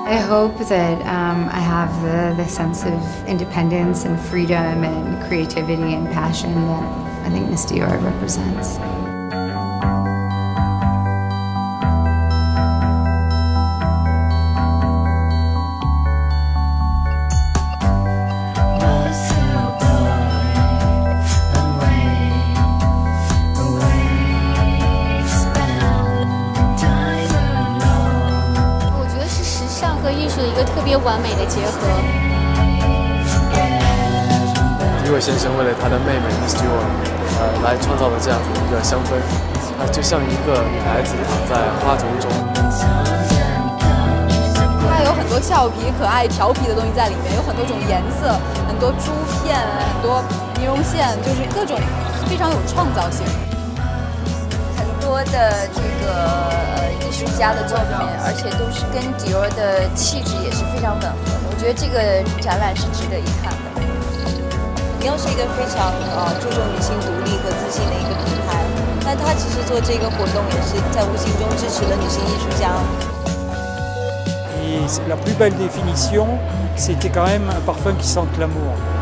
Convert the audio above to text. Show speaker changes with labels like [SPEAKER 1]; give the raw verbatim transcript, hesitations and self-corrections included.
[SPEAKER 1] I hope that um, I have the, the sense of independence and freedom and creativity and passion that I think Miss Dior represents.
[SPEAKER 2] 艺术的一个特别完美的结合。
[SPEAKER 3] 迪尔先生为了他的妹妹 Miss Dior， 呃，来创造了这样子一个香氛，它就像一个女孩子躺在花丛中。
[SPEAKER 4] 它有很多俏皮、可爱、调皮的东西在里面，有很多种颜色，很多珠片，很多尼龙线，就是各种非常有创造性。
[SPEAKER 5] 很多的这个艺术家的作品，而且都是跟迪奥的气质也是非常吻合的。我觉得这个展览是值得一看的。
[SPEAKER 6] 迪奥是一个非常呃注重女性独立和自信的一个品牌，那他其实做这个活动也是在无形中支持了女性艺术家。
[SPEAKER 7] Et la plus belle définition, c'était quand même un parfum qui sente l'amour.